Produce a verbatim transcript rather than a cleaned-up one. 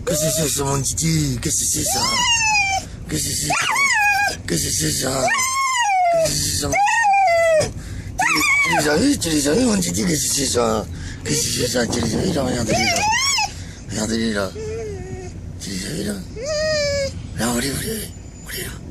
Qu'est-ce que c'est ça, mon Didi? Qu'est-ce que c'est ça? Qu'est-ce que c'est ça? Qu'est-ce que c'est ça? Qu'est-ce que c'est ça? Tu les as vus? Tu les as vus, mon Didi? Qu'est-ce que c'est ça? Qu'est-ce que c'est ça? Tu les as vus là? Regardez-les là. Regardez-les là. Tu les as vus là? Là, allez, allez, allez là.